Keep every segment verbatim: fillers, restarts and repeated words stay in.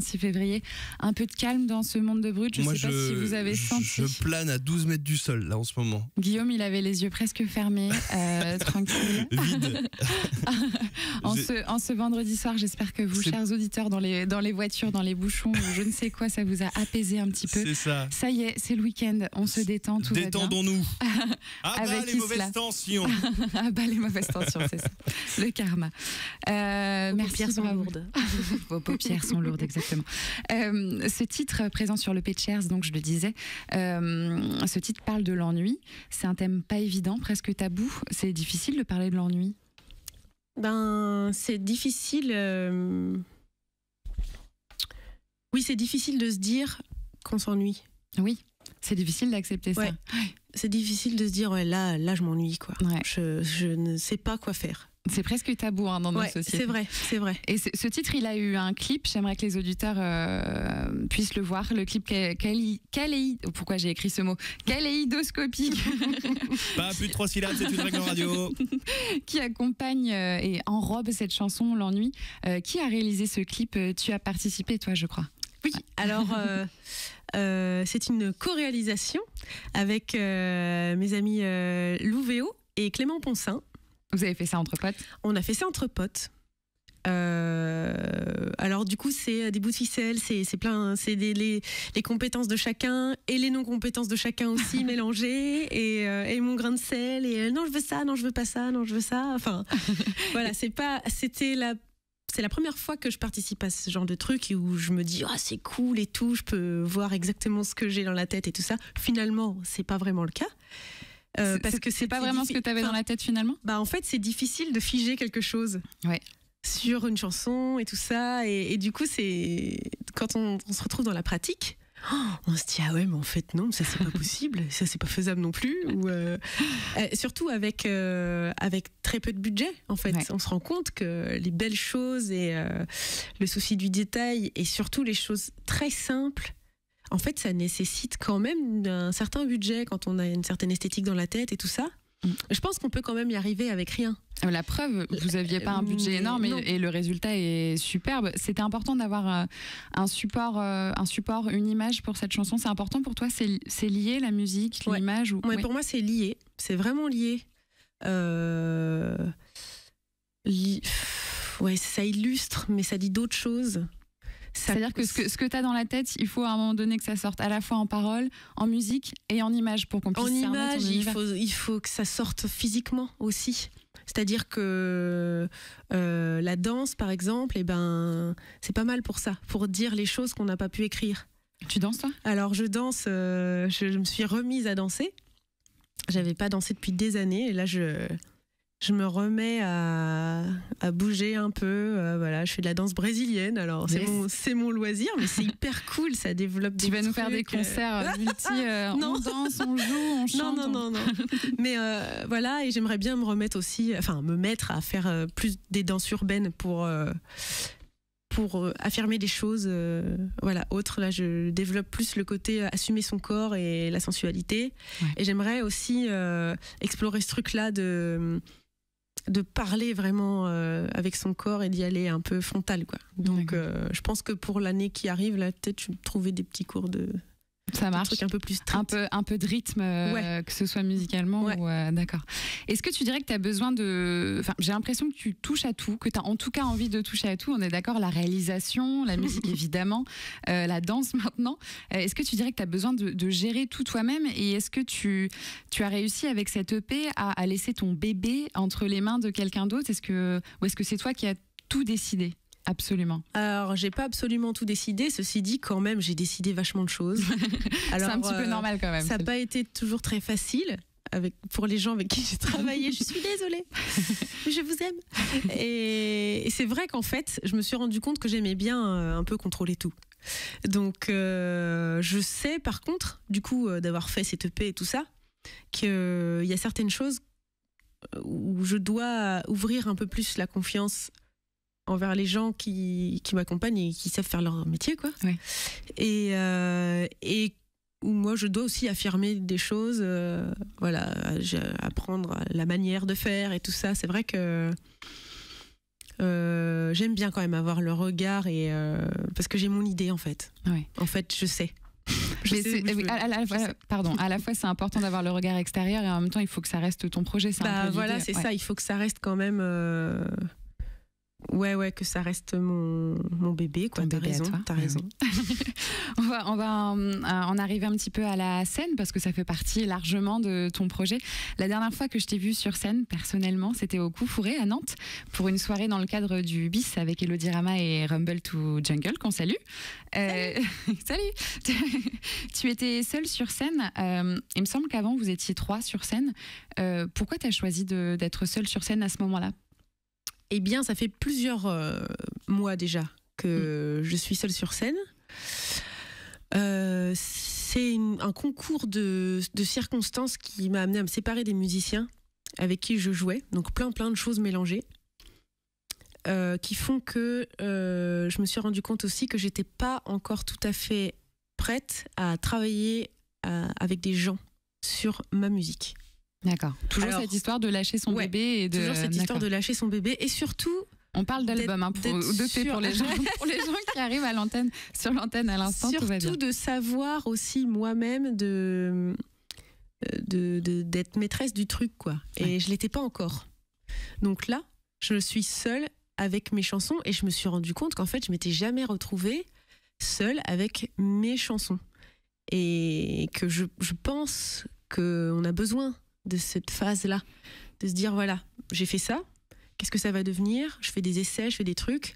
six février. Un peu de calme dans ce monde de brut. Je Moi, sais pas je, si vous avez je, senti. je plane à douze mètres du sol, là, en ce moment. Guillaume, il avait les yeux presque fermés, euh, tranquille. Vide. en, J'ai- ce, en ce vendredi soir, j'espère que vous, C'est- chers auditeurs, dans les, dans les voitures, dans les bouchons, ou je ne sais quoi, ça vous a apaisé un petit peu. C'est ça. Ça y est, c'est le week-end, on se détend, tout va bien. Détendons-nous. Ah bah, Avec les Isla. mauvaises tensions. Ah bah les mauvaises tensions, c'est ça. Le karma. Euh, Vos merci paupières sont bravo. lourdes. Vos paupières sont lourdes, exactement. Euh, ce titre présent sur le Pitchers, donc je le disais, euh, ce titre parle de l'ennui. C'est un thème pas évident, presque tabou. C'est difficile de parler de l'ennui. Ben, c'est difficile. euh, Oui, c'est difficile de se dire qu'on s'ennuie. Oui, c'est difficile d'accepter Ouais. ça. C'est difficile de se dire, ouais, là, là, je m'ennuie, quoi. Ouais. Je, je ne sais pas quoi faire. C'est presque tabou hein, dans notre Ouais, société. c'est vrai, c'est vrai. Et ce, ce titre, il a eu un clip. J'aimerais que les auditeurs euh, puissent le voir. Le clip cal- cali- caléi- oh, pourquoi j'ai écrit ce mot Kaléidoscopique Pas plus de trois syllabes, c'est une règle en radio. qui accompagne euh, et enrobe cette chanson, L'ennui. Euh, qui a réalisé ce clip? Tu as participé, toi, je crois. Oui, alors euh, euh, c'est une co-réalisation avec euh, mes amis euh, Lou Véo et Clément Poncin. Vous avez fait ça entre potes? On a fait ça entre potes. Euh, alors du coup c'est des bouts de ficelle, c'est c'est plein, c'est des, les, les compétences de chacun et les non-compétences de chacun aussi mélangées et, euh, et mon grain de sel et euh, non je veux ça, non je veux pas ça, non je veux ça. Enfin voilà, c'est pas, c'était la c'est la première fois que je participe à ce genre de truc où je me dis ah c'est cool et tout, je peux voir exactement ce que j'ai dans la tête et tout ça. Finalement c'est pas vraiment le cas. Euh, C'est- parce c'est- que c'est pas vraiment ce que tu avais dans la tête finalement? Bah en fait c'est difficile de figer quelque chose Ouais. sur une chanson et tout ça et, et du coup c'est quand on, on se retrouve dans la pratique oh, on se dit ah ouais mais en fait non ça c'est pas possible, ça c'est pas faisable non plus ou euh, euh, surtout avec euh, avec très peu de budget en fait. Ouais. On se rend compte que les belles choses et euh, le souci du détail et surtout les choses très simples, en fait, ça nécessite quand même un certain budget quand on a une certaine esthétique dans la tête et tout ça. Mm. Je pense qu'on peut quand même y arriver avec rien. La preuve, vous aviez pas un budget Mais énorme non. et, et le résultat est superbe. C'était important d'avoir euh, un support, euh, un support, une image pour cette chanson. C'est important pour toi? C'est c'est lié la musique, Ouais. l'image ou... Ouais, Oui. pour moi, c'est lié. C'est vraiment lié. Euh... li- pff, Ouais, ça illustre, mais ça dit d'autres choses. Ça- C'est-à-dire que ce que, ce que tu as dans la tête, il faut à un moment donné que ça sorte à la fois en parole, en musique et en image pour qu'on puisse En cerner ton image, il univers. faut, il faut que ça sorte physiquement aussi. C'est-à-dire que euh, la danse, par exemple, eh ben, c'est pas mal pour ça, pour dire les choses qu'on n'a pas pu écrire. Tu danses toi? Alors je danse, euh, je, je me suis remise à danser. J'avais pas dansé depuis des années et là je, je me remets à, à bouger un peu. Euh, voilà, je fais de la danse brésilienne. Alors c'est Yes. mon, c'est mon loisir, mais c'est hyper cool, ça développe. Tu des vas nous faire des trucs, euh, concerts multi, euh, Non. on danse, on joue, on chante. Non, non, on- non, non. Mais euh, voilà, et j'aimerais bien me remettre aussi, enfin, me mettre à faire euh, plus des danses urbaines pour, euh, pour euh, affirmer des choses, euh, voilà, autres. Là, je développe plus le côté euh, assumer son corps et la sensualité. Ouais. Et j'aimerais aussi euh, explorer ce truc-là de, de parler vraiment euh, avec son corps et d'y aller un peu frontal, quoi. Donc, D'accord. euh, je pense que pour l'année qui arrive, là, peut-être je vais trouver des petits cours de, Ça de marche. trucs un peu plus strict. Un peu, un peu de rythme, euh, Ouais. que ce soit musicalement Ouais. ou euh, d'accord. Est-ce que tu dirais que tu as besoin de... Enfin, j'ai l'impression que tu touches à tout, que tu as en tout cas envie de toucher à tout. On est d'accord, la réalisation, la musique évidemment, euh, la danse maintenant. Euh, est-ce que tu dirais que tu as besoin de, de gérer tout toi-même? Et est-ce que tu, tu as réussi avec cette E P à, à laisser ton bébé entre les mains de quelqu'un d'autre? Est-ce que, ou est-ce que c'est toi qui as tout décidé? Absolument. Alors, j'ai pas absolument tout décidé. Ceci dit, quand même, j'ai décidé vachement de choses. C'est un petit peu euh, normal quand même. Ça n'a c'est- pas été toujours très facile avec, pour les gens avec qui j'ai travaillé. Je suis désolée, mais je vous aime. Et, et c'est vrai qu'en fait, je me suis rendu compte que j'aimais bien euh, un peu contrôler tout. Donc, euh, je sais par contre, du coup, euh, d'avoir fait cette E P et tout ça, qu'il y a certaines choses où je dois ouvrir un peu plus la confiance envers les gens qui, qui m'accompagnent et qui savent faire leur métier, quoi. Ouais. Et, euh, et où moi, je dois aussi affirmer des choses, euh, voilà, j'ai- apprendre la manière de faire et tout ça. C'est vrai que Euh, j'aime bien quand même avoir le regard et euh, parce que j'ai mon idée en fait. Ouais. En fait, je sais. Je Mais sais c'est- où je oui, veux. à, à la, Je sais. pardon, à la fois c'est important d'avoir le regard extérieur et en même temps il faut que ça reste ton projet. C'est un Bah peu voilà, l'idée. c'est Ouais. ça. Il faut que ça reste quand même. euh, Ouais, ouais, que ça reste mon, mon bébé, quoi. Ton T'as bébé à raison, toi. t'as Ouais, raison. On va, on va euh, en arriver un petit peu à la scène parce que ça fait partie largement de ton projet. La dernière fois que je t'ai vue sur scène, personnellement, c'était au Coup Fourré à Nantes pour une soirée dans le cadre du BIS avec Elodie Rama et Rumble to Jungle, qu'on salue. Euh, salut. Tu étais seule sur scène. Euh, il me semble qu'avant, vous étiez trois sur scène. Euh, pourquoi tu as choisi de- d'être seule sur scène à ce moment-là ? Eh bien, ça fait plusieurs euh, mois déjà que je suis seule sur scène. Euh, c'est une- un concours de, de circonstances qui m'a amené à me séparer des musiciens avec qui je jouais. Donc plein, plein de choses mélangées. Euh, qui font que euh, je me suis rendu compte aussi que j'étais pas encore tout à fait prête à travailler euh, avec des gens sur ma musique. D'accord. Toujours Alors, cette histoire de lâcher son ouais, bébé et de. Toujours cette histoire D'accord. de lâcher son bébé et surtout On parle d'album, hein, pour, d'être ou de fait sûr. pour les gens, pour les gens qui arrivent à l'antenne, sur l'antenne à l'instant, tout va bien. surtout de savoir aussi moi-même de de- de- d'être maîtresse du truc, quoi. Et Ouais. je l'étais pas encore. Donc là, je suis seule avec mes chansons et je me suis rendu compte qu'en fait, je m'étais jamais retrouvée seule avec mes chansons. Et que je, je pense qu'on a besoin de cette phase-là, de se dire, voilà, j'ai fait ça, qu'est-ce que ça va devenir ? Je fais des essais, je fais des trucs.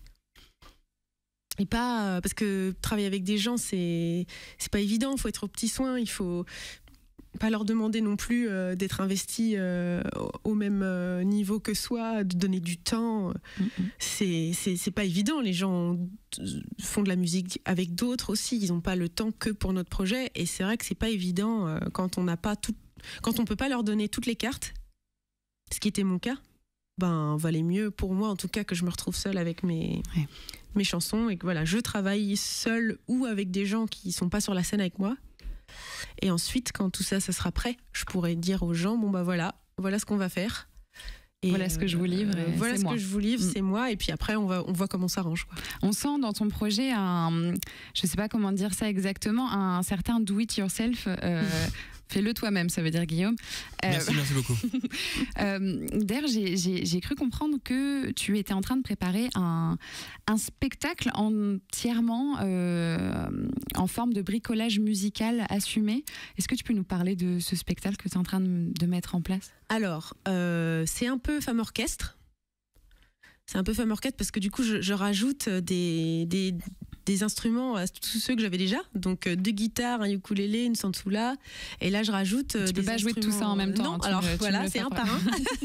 Et pas... Parce que travailler avec des gens, c'est c'est pas évident, il faut être au petit soin, il faut pas leur demander non plus euh, d'être investis euh, au- au même euh, niveau que soi, de donner du temps. Mhm. C'est c'est c'est pas évident. Les gens font de la musique avec d'autres aussi. Ils n'ont pas le temps que pour notre projet. Et c'est vrai que c'est pas évident euh, quand on n'a pas tout, quand on peut pas leur donner toutes les cartes. Ce qui était mon cas. Ben valait mieux pour moi en tout cas que je me retrouve seule avec mes Ouais. mes chansons et que voilà je travaille seule ou avec des gens qui sont pas sur la scène avec moi. Et ensuite, quand tout ça, ça sera prêt, je pourrais dire aux gens, bon bah voilà, voilà ce qu'on va faire. Et Voilà ce que je vous livre et voilà c'est ce moi. que je vous livre, Mm. c'est moi. Et puis après, on va, on voit comment on s'arrange, quoi. On sent dans ton projet un, je sais pas comment dire ça exactement, un certain do it yourself. Euh, Fais-le toi-même, ça veut dire Guillaume. Euh, Merci, merci beaucoup. Euh, D'ailleurs, j'ai- j'ai j'ai cru comprendre que tu étais en train de préparer un, un spectacle entièrement euh, en forme de bricolage musical assumé. Est-ce que tu peux nous parler de ce spectacle que tu es en train de, de mettre en place ? Alors, euh, c'est un peu femme orchestre. C'est un peu femme orchestre parce que du coup, je, je rajoute des, des, des instruments à tous ceux que j'avais déjà. Donc, euh, deux guitares, un ukulélé, une sansula. Et là, je rajoute euh, Tu peux des pas jouer de tout ça en même temps, Non, hein, tu alors me- tu me voilà, le c'est fais un pas. par un.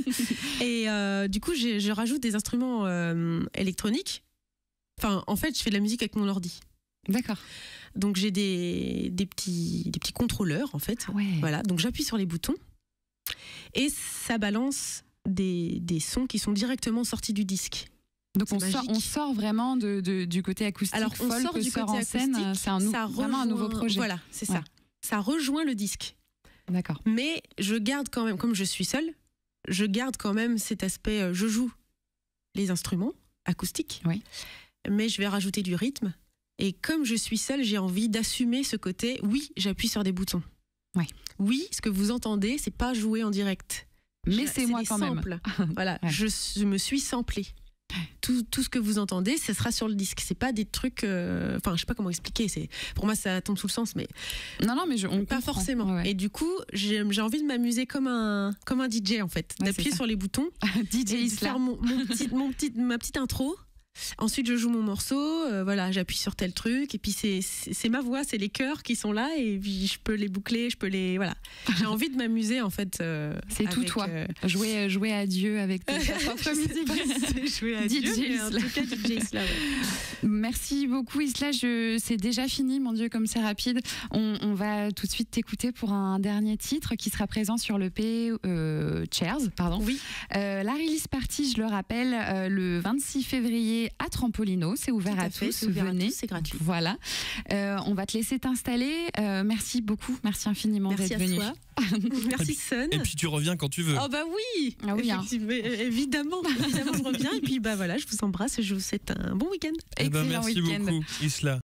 Et euh, du coup, j'ai- je rajoute des instruments euh, électroniques. Enfin, en fait, je fais de la musique avec mon ordi. D'accord. Donc, j'ai des, des, petits, des petits contrôleurs, en fait. Ah ouais. Voilà, donc j'appuie sur les boutons et ça balance des, des sons qui sont directement sortis du disque. Donc C'est on sort, magique. on sort vraiment de, de- du côté acoustique Alors on folk sort du sort côté en scène. acoustique, C'est un, nou- ça vraiment un nouveau rejoint- projet. Voilà, c'est Ouais. ça. Ça rejoint le disque. D'accord. Mais je garde quand même, comme je suis seule, je garde quand même cet aspect, euh, je joue les instruments acoustiques, Oui. mais je vais rajouter du rythme. Et comme je suis seule, j'ai envie d'assumer ce côté, oui, j'appuie sur des boutons. Ouais. Oui, ce que vous entendez, c'est pas joué en direct. Mais Je- c'est moi des quand même. samples. Voilà, Ouais. je, je me suis samplée. Tout, tout ce que vous entendez, ce sera sur le disque. C'est pas des trucs. euh, Enfin, je sais pas comment expliquer. C'est pour moi, ça tombe sous le sens, mais Non, non, mais je, on pas comprend. forcément. Ouais, ouais. Et du coup, j'ai j'ai envie de m'amuser comme un comme un D J en fait, Ouais, d'appuyer c'est ça. sur les boutons D J et de Isla. faire mon, mon petit, mon petit, ma petite intro. Ensuite, je joue mon morceau, euh, voilà, j'appuie sur tel truc, et puis c'est c'est c'est ma voix, c'est les chœurs qui sont là, et puis je peux les boucler, je peux les, voilà. J'ai envie de m'amuser en fait. euh, C'est tout avec, toi. euh, Jouer, jouer à Dieu avec ta propre je sais musique. pas si c'est jouer à D J Dieu, mais en Isla. tout cas, D J Isla, ouais. Merci beaucoup Isla, je... c'est déjà fini, mon Dieu, comme c'est rapide. On, on va tout de suite t'écouter pour un dernier titre qui sera présent sur l'E P euh, Chairs, pardon. Oui. Euh, la release party, je le rappelle, euh, le vingt-six février c'est à Trampolino, c'est ouvert Tout à à, fait, tous, c'est ouvert à venez. tous, c'est gratuit. Voilà, euh, on va te laisser t'installer. Euh, merci beaucoup, merci infiniment Merci d'être à venu. toi. Merci Sun. Et puis tu reviens quand tu veux. Oh bah oui, Ah oui, hein. Effectivement, évidemment, évidemment, je reviens et puis bah voilà, je vous embrasse et je vous souhaite un bon week-end. Eh ben, Excellent merci week-end. beaucoup, Isla.